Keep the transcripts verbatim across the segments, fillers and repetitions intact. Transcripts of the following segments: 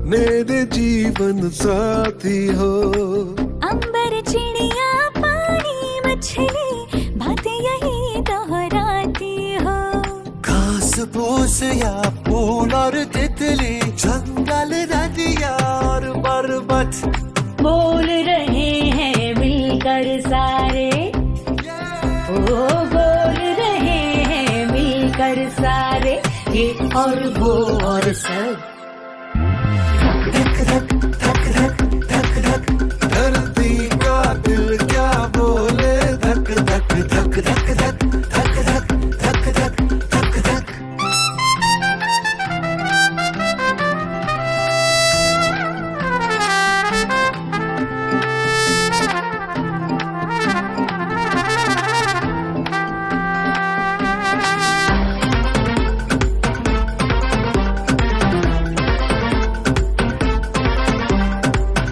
मेरे जीवन साथी हो। अंबर चिड़िया पानी मछली बातें यही दोहराती हो। घास फूस या फूल और तितली, जंगल नदिया और पर्वत बोल रहे हैं मिलकर सारे, ओ बोल रहे हैं मिलकर सारे, ये और वो और सब। धक धक धक धक धक धक, धरती का दिल क्या बोले, धक धक धक धक धक धक धक धक धक धक धक।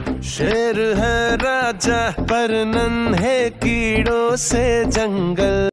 शेर है राजा पर नन्हे कीड़ों से जंगल।